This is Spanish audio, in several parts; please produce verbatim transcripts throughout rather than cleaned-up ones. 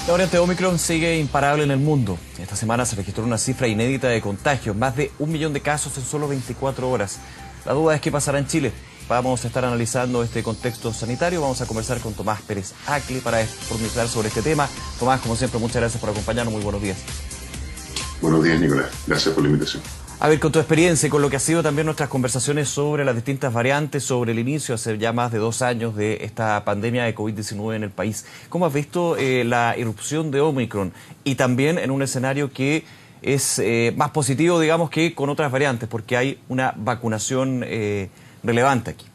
La variante Omicron sigue imparable en el mundo. Esta semana se registró una cifra inédita de contagios, más de un millón de casos en solo veinticuatro horas. La duda es qué pasará en Chile. Vamos a estar analizando este contexto sanitario. Vamos a conversar con Tomás Pérez Acli para profundizar sobre este tema. Tomás, como siempre, muchas gracias por acompañarnos. Muy buenos días. Buenos días, Nicolás. Gracias por la invitación. A ver, con tu experiencia y con lo que ha sido también nuestras conversaciones sobre las distintas variantes, sobre el inicio hace ya más de dos años de esta pandemia de COVID diecinueve en el país, ¿cómo has visto eh, la irrupción de Omicron? Y también en un escenario que es eh, más positivo, digamos, que con otras variantes, porque hay una vacunación eh, relevante aquí.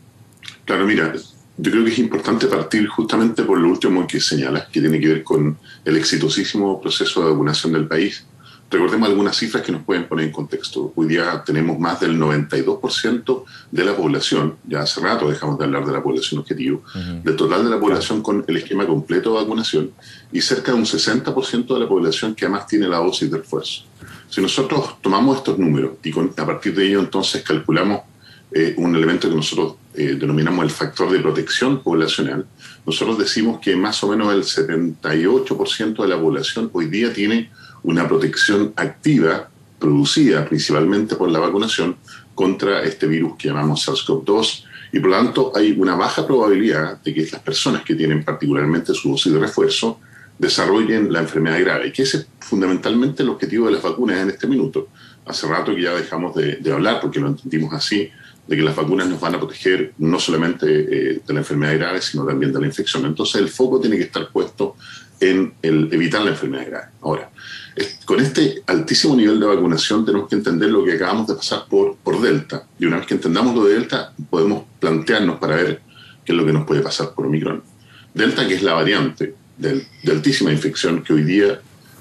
Claro, mira, yo creo que es importante partir justamente por lo último que señalas, que tiene que ver con el exitosísimo proceso de vacunación del país. Recordemos algunas cifras que nos pueden poner en contexto. Hoy día tenemos más del noventa y dos por ciento de la población, ya hace rato dejamos de hablar de la población objetivo, uh-huh. del total de la población con el esquema completo de vacunación y cerca de un sesenta por ciento de la población que además tiene la dosis de refuerzo. Si nosotros tomamos estos números y con, a partir de ello entonces calculamos eh, un elemento que nosotros eh, denominamos el factor de protección poblacional, nosotros decimos que más o menos el setenta y ocho por ciento de la población hoy día tiene una protección activa producida principalmente por la vacunación contra este virus que llamamos SARS-CoV dos y por lo tanto hay una baja probabilidad de que las personas que tienen particularmente su dosis de refuerzo desarrollen la enfermedad grave, y que ese es fundamentalmente el objetivo de las vacunas en este minuto. Hace rato que ya dejamos de, de hablar, porque lo entendimos así, de que las vacunas nos van a proteger no solamente eh, de la enfermedad grave, sino también de la infección. Entonces el foco tiene que estar puesto en el evitar la enfermedad grave. Ahora, con este altísimo nivel de vacunación tenemos que entender lo que acabamos de pasar por, por Delta. Y una vez que entendamos lo de Delta, podemos plantearnos para ver qué es lo que nos puede pasar por Omicron. Delta, que es la variante de, de altísima infección que hoy día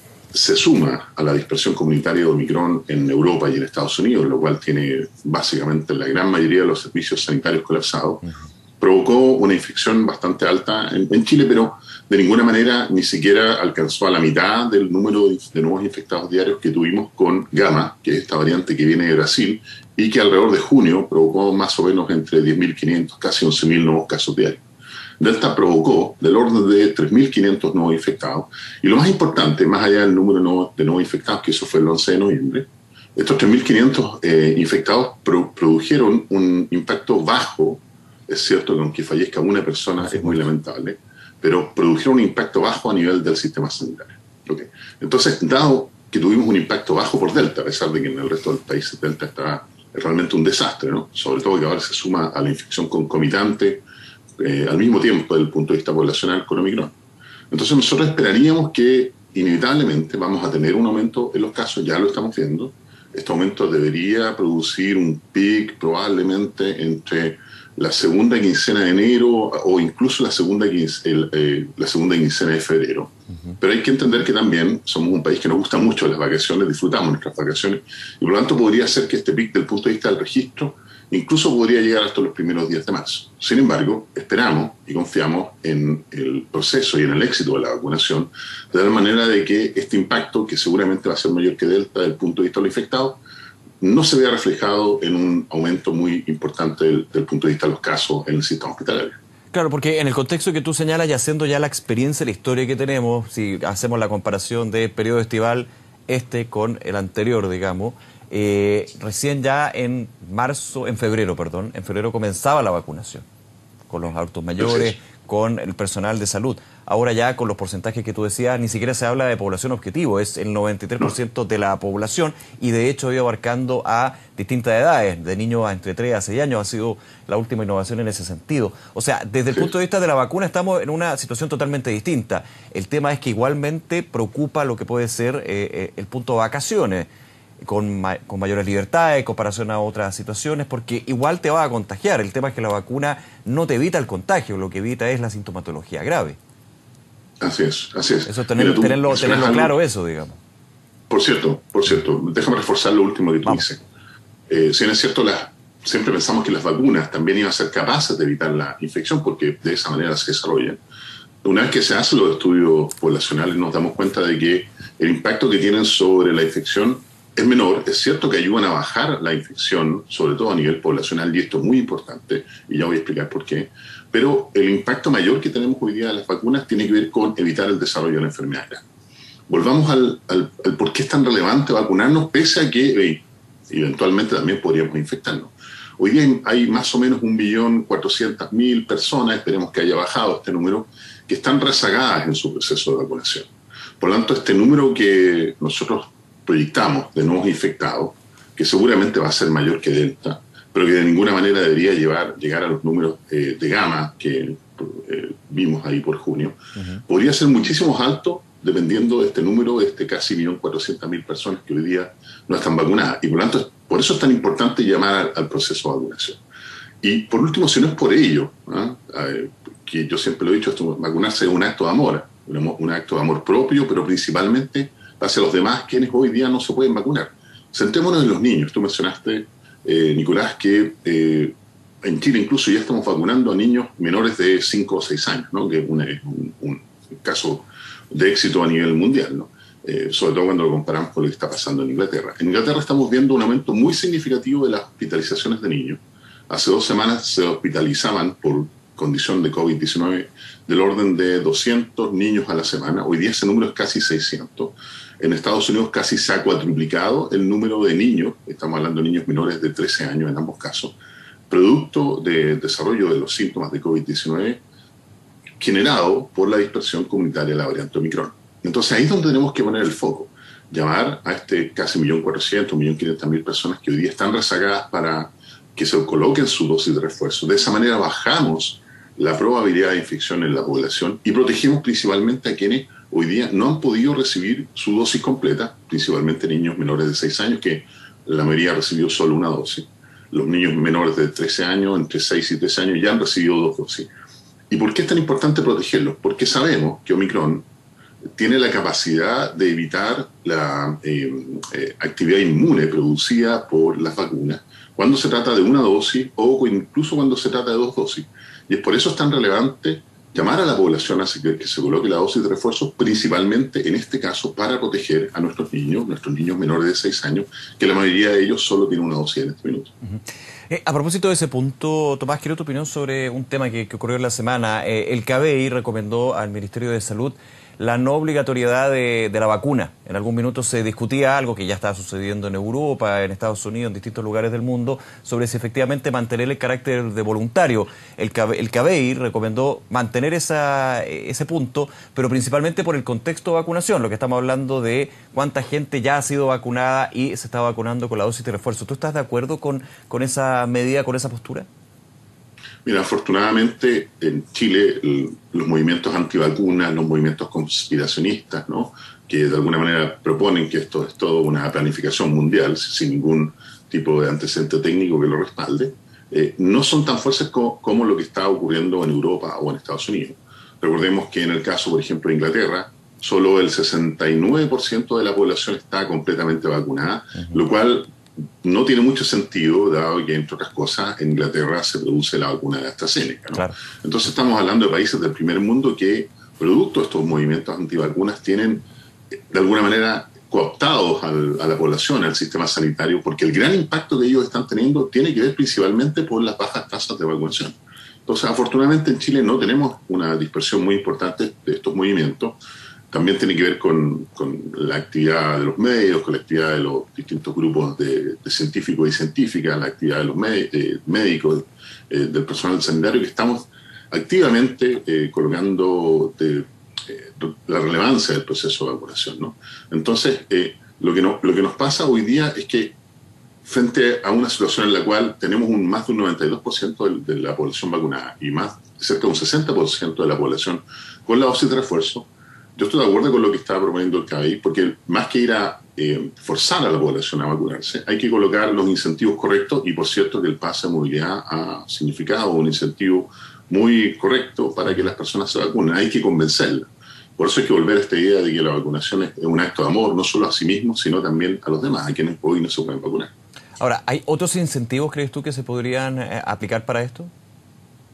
se suma a la dispersión comunitaria de Omicron en Europa y en Estados Unidos, lo cual tiene básicamente la gran mayoría de los servicios sanitarios colapsados. Uh-huh. Provocó una infección bastante alta en, en Chile, pero de ninguna manera ni siquiera alcanzó a la mitad del número de, de nuevos infectados diarios que tuvimos con Gamma, que es esta variante que viene de Brasil, y que alrededor de junio provocó más o menos entre diez mil quinientos, casi once mil nuevos casos diarios. Delta provocó del orden de tres mil quinientos nuevos infectados, y lo más importante, más allá del número nuevo, de nuevos infectados, que eso fue el once de noviembre, estos tres mil quinientos eh, infectados pro, produjeron un impacto bajo. Es cierto que aunque fallezca una persona es muy lamentable, pero produjeron un impacto bajo a nivel del sistema sanitario. Okay. Entonces, dado que tuvimos un impacto bajo por Delta, a pesar de que en el resto del país Delta está realmente un desastre, ¿no? Sobre todo que ahora se suma a la infección concomitante eh, al mismo tiempo desde el punto de vista poblacional con Omicron. Entonces nosotros esperaríamos que inevitablemente vamos a tener un aumento en los casos, ya lo estamos viendo. Este aumento debería producir un pic probablemente entre la segunda quincena de enero o incluso la segunda, quince, el, eh, la segunda quincena de febrero. Uh-huh. Pero hay que entender que también somos un país que nos gusta mucho las vacaciones, disfrutamos nuestras vacaciones, y por lo tanto podría ser que este pic, del punto de vista del registro, incluso podría llegar hasta los primeros días de marzo. Sin embargo, esperamos y confiamos en el proceso y en el éxito de la vacunación, de tal manera de que este impacto, que seguramente va a ser mayor que Delta desde el punto de vista de los infectados, no se vea reflejado en un aumento muy importante del, del punto de vista de los casos en el sistema hospitalario. Claro, porque en el contexto que tú señalas y haciendo ya la experiencia, la historia que tenemos, si hacemos la comparación del periodo estival este con el anterior, digamos, eh, recién ya en marzo, en febrero, perdón, en febrero comenzaba la vacunación con los adultos mayores, con el personal de salud. Ahora ya con los porcentajes que tú decías, ni siquiera se habla de población objetivo, es el noventa y tres por ciento de la población y de hecho ha ido abarcando a distintas edades, de niños a entre tres a seis años, ha sido la última innovación en ese sentido. O sea, desde el punto de vista de la vacuna estamos en una situación totalmente distinta. El tema es que igualmente preocupa lo que puede ser eh, eh, el punto de vacaciones, con, ma con mayores libertades en comparación a otras situaciones, porque igual te va a contagiar. El tema es que la vacuna no te evita el contagio, lo que evita es la sintomatología grave. Así es, así es. Eso tener, Mira, tenerlo, tenerlo claro eso, digamos. Por cierto, por cierto, déjame reforzar lo último que tú Vamos. dices. Eh, si no es cierto, las, siempre pensamos que las vacunas también iban a ser capaces de evitar la infección, porque de esa manera se desarrollan. Una vez que se hacen los estudios poblacionales nos damos cuenta de que el impacto que tienen sobre la infección es menor, es cierto que ayudan a bajar la infección, sobre todo a nivel poblacional, y esto es muy importante, y ya voy a explicar por qué, pero el impacto mayor que tenemos hoy día de las vacunas tiene que ver con evitar el desarrollo de la enfermedad grave. Volvamos al, al, al por qué es tan relevante vacunarnos, pese a que eh, eventualmente también podríamos infectarnos. Hoy día hay más o menos un millón cuatrocientas mil personas, esperemos que haya bajado este número, que están rezagadas en su proceso de vacunación. Por lo tanto, este número que nosotros proyectamos de nuevos infectados, que seguramente va a ser mayor que Delta, pero que de ninguna manera debería llevar, llegar a los números eh, de Gamma que eh, vimos ahí por junio, uh-huh. podría ser muchísimo más alto dependiendo de este número, de este casi un millón cuatrocientas mil personas que hoy día no están vacunadas. Y por lo tanto, por eso es tan importante llamar al, al proceso de vacunación. Y por último, si no es por ello, ¿eh? que yo siempre lo he dicho, esto, vacunarse es un acto de amor, un, un acto de amor propio, pero principalmente hacia los demás quienes hoy día no se pueden vacunar. Centrémonos en los niños. Tú mencionaste, eh, Nicolás, que eh, en Chile incluso ya estamos vacunando a niños menores de cinco o seis años, ¿no? Que es un, un, un caso de éxito a nivel mundial, ¿no? Eh, sobre todo cuando lo comparamos con lo que está pasando en Inglaterra. En Inglaterra estamos viendo un aumento muy significativo de las hospitalizaciones de niños. Hace dos semanas se hospitalizaban por condición de COVID diecinueve del orden de doscientos niños a la semana. Hoy día ese número es casi seiscientos. En Estados Unidos casi se ha cuadruplicado el número de niños, estamos hablando de niños menores de trece años en ambos casos, producto del desarrollo de los síntomas de COVID diecinueve generado por la dispersión comunitaria de la variante Omicron. Entonces ahí es donde tenemos que poner el foco, llamar a este casi un millón cuatrocientos mil, un millón quinientas mil personas que hoy día están rezagadas para que se coloquen su dosis de refuerzo. De esa manera bajamos la probabilidad de infección en la población y protegemos principalmente a quienes hoy día no han podido recibir su dosis completa, principalmente niños menores de seis años, que la mayoría ha recibido solo una dosis. Los niños menores de trece años, entre seis y trece años, ya han recibido dos dosis. ¿Y por qué es tan importante protegerlos? Porque sabemos que Omicron tiene la capacidad de evitar la eh, eh, actividad inmune producida por las vacunas cuando se trata de una dosis o incluso cuando se trata de dos dosis. Y es por eso es tan relevante llamar a la población a que, que se coloque la dosis de refuerzo, principalmente en este caso para proteger a nuestros niños, nuestros niños menores de seis años, que la mayoría de ellos solo tienen una dosis en este minuto. Uh-huh. Eh, a propósito de ese punto, Tomás, quiero tu opinión sobre un tema que, que ocurrió en la semana. Eh, el C A B I recomendó al Ministerio de Salud la no obligatoriedad de, de la vacuna. En algún minuto se discutía algo que ya estaba sucediendo en Europa, en Estados Unidos, en distintos lugares del mundo, sobre si efectivamente mantener el carácter de voluntario. El, el C A B I recomendó mantener esa, ese punto, pero principalmente por el contexto de vacunación, lo que estamos hablando de cuánta gente ya ha sido vacunada y se está vacunando con la dosis de refuerzo. ¿Tú estás de acuerdo con, con esa medida, con esa postura? Mira, afortunadamente en Chile el, los movimientos antivacunas, los movimientos conspiracionistas, ¿no?, que de alguna manera proponen que esto es todo una planificación mundial sin ningún tipo de antecedente técnico que lo respalde, eh, no son tan fuertes co como lo que está ocurriendo en Europa o en Estados Unidos. Recordemos que en el caso, por ejemplo, de Inglaterra, solo el sesenta y nueve por ciento de la población está completamente vacunada, uh-huh. lo cual no tiene mucho sentido, dado que, entre otras cosas, en Inglaterra se produce la vacuna de AstraZeneca, ¿no? Claro. Entonces estamos hablando de países del primer mundo que, producto de estos movimientos antivacunas, tienen, de alguna manera, cooptados al, a la población, al sistema sanitario, porque el gran impacto que ellos están teniendo tiene que ver principalmente por las bajas tasas de vacunación. Entonces, afortunadamente, en Chile no tenemos una dispersión muy importante de estos movimientos. También tiene que ver con, con la actividad de los medios, con la actividad de los distintos grupos de, de científicos y científicas, la actividad de los med eh, médicos, eh, del personal sanitario, que estamos activamente eh, colocando de, eh, la relevancia del proceso de vacunación, ¿no? Entonces, eh, lo, que no, lo que nos pasa hoy día es que frente a una situación en la cual tenemos un, más de un noventa y dos por ciento de, de la población vacunada y más cerca de un sesenta por ciento de la población con la dosis de refuerzo, yo estoy de acuerdo con lo que estaba proponiendo el C A B I, porque más que ir a eh, forzar a la población a vacunarse, hay que colocar los incentivos correctos, y por cierto que el pase de movilidad ha significado un incentivo muy correcto para que las personas se vacunen. Hay que convencerlas. Por eso hay que volver a esta idea de que la vacunación es un acto de amor, no solo a sí mismo, sino también a los demás, a quienes hoy no se pueden vacunar. Ahora, ¿hay otros incentivos, crees tú, que se podrían eh, aplicar para esto?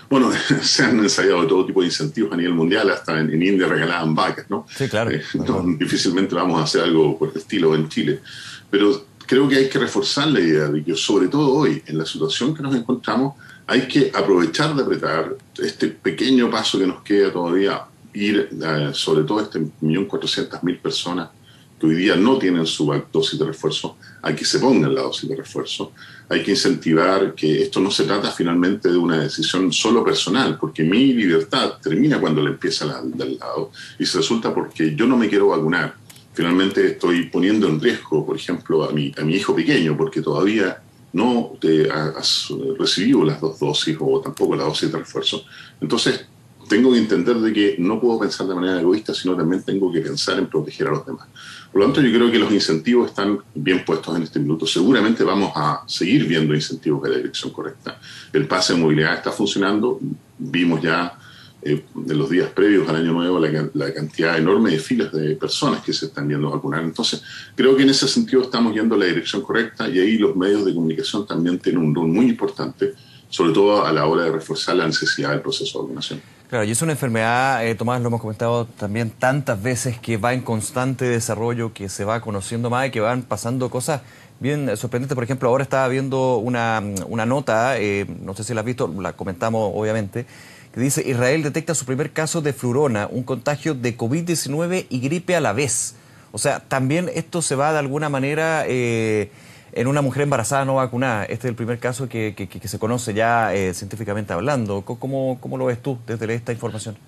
Bueno, se han ensayado todo tipo de incentivos a nivel mundial, hasta en, en India regalaban vacas, ¿no? Sí, claro. Eh, no, difícilmente vamos a hacer algo por el estilo en Chile. Pero creo que hay que reforzar la idea de que, sobre todo hoy, en la situación que nos encontramos, hay que aprovechar de apretar este pequeño paso que nos queda todavía, ir eh, sobre todo este millón cuatrocientas mil personas que hoy día no tienen su dosis de refuerzo, a que se pongan la dosis de refuerzo. Hay que incentivar que esto no se trata finalmente de una decisión solo personal, porque mi libertad termina cuando le empieza la, del lado, y se resulta porque yo no me quiero vacunar. Finalmente estoy poniendo en riesgo, por ejemplo, a mi, a mi hijo pequeño, porque todavía no te has recibido las dos dosis o tampoco la dosis de refuerzo. Entonces, tengo que entender de que no puedo pensar de manera egoísta, sino también tengo que pensar en proteger a los demás. Por lo tanto, yo creo que los incentivos están bien puestos en este minuto. Seguramente vamos a seguir viendo incentivos de la dirección correcta. El pase de movilidad está funcionando. Vimos ya eh, en los días previos al Año Nuevo la, la cantidad enorme de filas de personas que se están yendo a vacunar. Entonces, creo que en ese sentido estamos yendo en la dirección correcta, y ahí los medios de comunicación también tienen un rol muy importante, sobre todo a la hora de reforzar la necesidad del proceso de vacunación. Claro, y es una enfermedad, eh, Tomás, lo hemos comentado también tantas veces, que va en constante desarrollo, que se va conociendo más y que van pasando cosas bien sorprendentes. Por ejemplo, ahora estaba viendo una, una nota, eh, no sé si la has visto, la comentamos obviamente, que dice: Israel detecta su primer caso de flurona, un contagio de COVID diecinueve y gripe a la vez. O sea, también esto se va de alguna manera eh, en una mujer embarazada no vacunada. Este es el primer caso que, que, que se conoce ya eh, científicamente hablando. ¿Cómo, ¿Cómo lo ves tú desde esta información?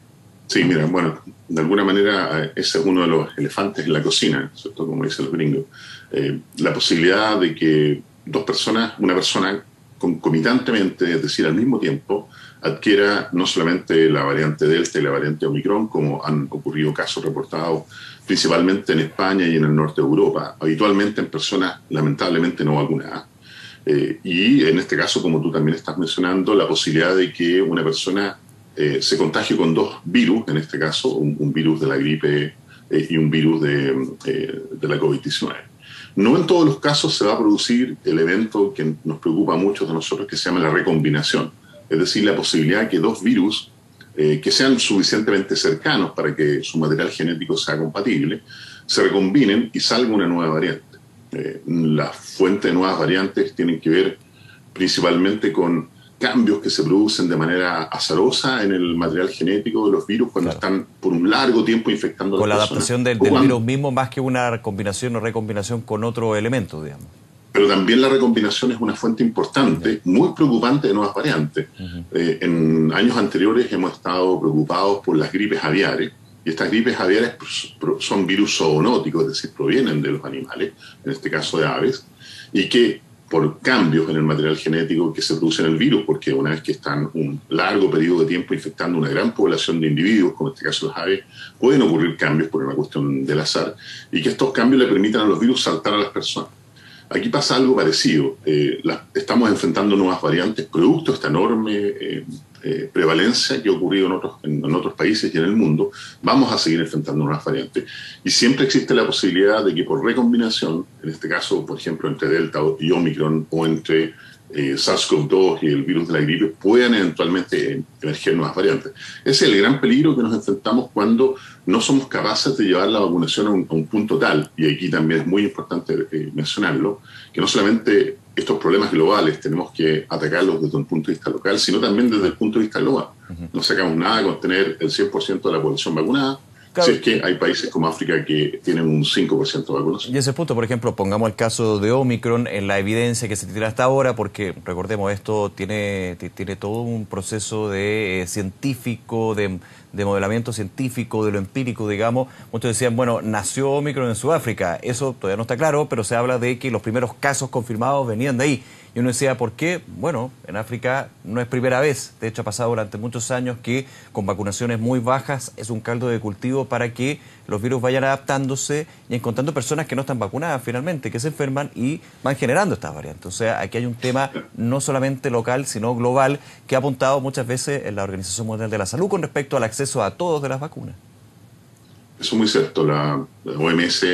Sí, mira, bueno, de alguna manera ese es uno de los elefantes en la cocina, ¿cierto? Como dicen los gringos. Eh, la posibilidad de que dos personas, una persona concomitantemente, es decir, al mismo tiempo, adquiera no solamente la variante Delta y la variante Omicron, como han ocurrido casos reportados principalmente en España y en el norte de Europa, habitualmente en personas lamentablemente no vacunadas. Eh, y en este caso, como tú también estás mencionando, la posibilidad de que una persona eh, se contagie con dos virus, en este caso, un, un virus de la gripe eh, y un virus de, eh, de la COVID diecinueve. No en todos los casos se va a producir el evento que nos preocupa a muchos de nosotros, que se llama la recombinación, es decir, la posibilidad de que dos virus eh, que sean suficientemente cercanos para que su material genético sea compatible, se recombinen y salga una nueva variante. Eh, la fuente de nuevas variantes tienen que ver principalmente con cambios que se producen de manera azarosa en el material genético de los virus cuando claro. están por un largo tiempo infectando a las con la personas. adaptación del, del virus mismo, más que una combinación o recombinación con otro elemento, digamos. Pero también la recombinación es una fuente importante, muy preocupante de nuevas variantes. Uh-huh. eh, en años anteriores hemos estado preocupados por las gripes aviares, y estas gripes aviares son virus zoonóticos, es decir, provienen de los animales, en este caso de aves, y que por cambios en el material genético que se produce en el virus, porque una vez que están un largo periodo de tiempo infectando una gran población de individuos, como en este caso las aves, pueden ocurrir cambios por una cuestión del azar, y que estos cambios le permitan a los virus saltar a las personas. Aquí pasa algo parecido. Eh, la, estamos enfrentando nuevas variantes, producto de esta enorme eh, eh, prevalencia que ha ocurrido en otros, en, en otros países y en el mundo. Vamos a seguir enfrentando nuevas variantes. Y siempre existe la posibilidad de que por recombinación, en este caso, por ejemplo, entre Delta y Omicron, o entre eh, SARS-CoV dos y el virus de la gripe, puedan eventualmente emerger nuevas variantes. Ese es el gran peligro que nos enfrentamos cuando no somos capaces de llevar la vacunación a un, a un punto tal, y aquí también es muy importante eh, mencionarlo, que no solamente estos problemas globales tenemos que atacarlos desde un punto de vista local, sino también desde el punto de vista global. Uh-huh. No sacamos nada con tener el cien por ciento de la población vacunada, claro. Si es que hay países como África que tienen un cinco por ciento de vacunación. Y ese punto, por ejemplo, pongamos el caso de Omicron en la evidencia que se tiene hasta ahora, porque recordemos, esto tiene, tiene todo un proceso de eh, científico, de, de modelamiento científico, de lo empírico, digamos. Muchos decían, bueno, nació Omicron en Sudáfrica. Eso todavía no está claro, pero se habla de que los primeros casos confirmados venían de ahí. Y uno decía, ¿por qué? Bueno, en África no es primera vez. De hecho, ha pasado durante muchos años que con vacunaciones muy bajas es un caldo de cultivo para que los virus vayan adaptándose y encontrando personas que no están vacunadas finalmente, que se enferman y van generando estas variantes. O sea, aquí hay un tema no solamente local, sino global, que ha apuntado muchas veces en la Organización Mundial de la Salud con respecto al acceso a todos de las vacunas. Eso es muy cierto. La, la O M S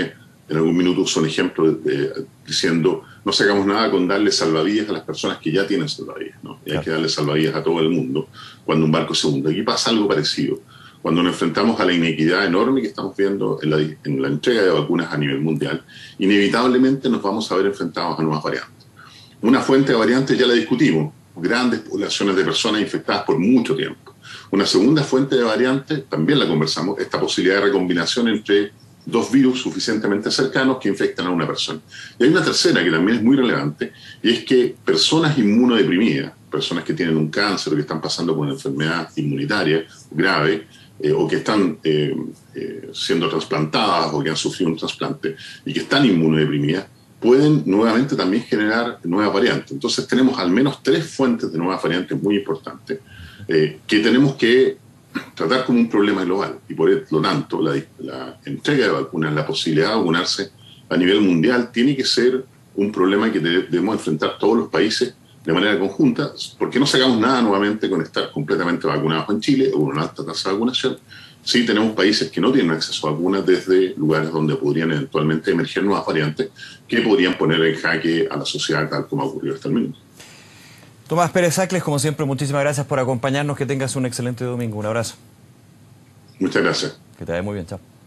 en algún minuto usó un ejemplo de, de, diciendo no sacamos nada con darle salvavidas a las personas que ya tienen salvavidas, ¿no? Y hay claro. que darle salvavidas a todo el mundo cuando un barco se hunde. Aquí pasa algo parecido. Cuando nos enfrentamos a la inequidad enorme que estamos viendo en la, en la entrega de vacunas a nivel mundial, inevitablemente nos vamos a ver enfrentados a nuevas variantes. Una fuente de variantes ya la discutimos, grandes poblaciones de personas infectadas por mucho tiempo. Una segunda fuente de variantes, también la conversamos, esta posibilidad de recombinación entre dos virus suficientemente cercanos que infectan a una persona. Y hay una tercera que también es muy relevante, y es que personas inmunodeprimidas, personas que tienen un cáncer o que están pasando por una enfermedad inmunitaria grave, eh, o que están eh, eh, siendo trasplantadas o que han sufrido un trasplante y que están inmunodeprimidas, pueden nuevamente también generar nuevas variantes. Entonces tenemos al menos tres fuentes de nuevas variantes muy importantes eh, que tenemos que tratar como un problema global, y por lo tanto la, la entrega de vacunas, la posibilidad de vacunarse a nivel mundial tiene que ser un problema que debemos enfrentar todos los países de manera conjunta, porque no sacamos nada nuevamente con estar completamente vacunados en Chile o con una alta tasa de vacunación. Sí tenemos países que no tienen acceso a vacunas desde lugares donde podrían eventualmente emerger nuevas variantes que podrían poner en jaque a la sociedad tal como ha ocurrido hasta el minuto. Tomás Pérez Acles, como siempre, muchísimas gracias por acompañarnos. Que tengas un excelente domingo. Un abrazo. Muchas gracias. Que te vaya muy bien. Chao.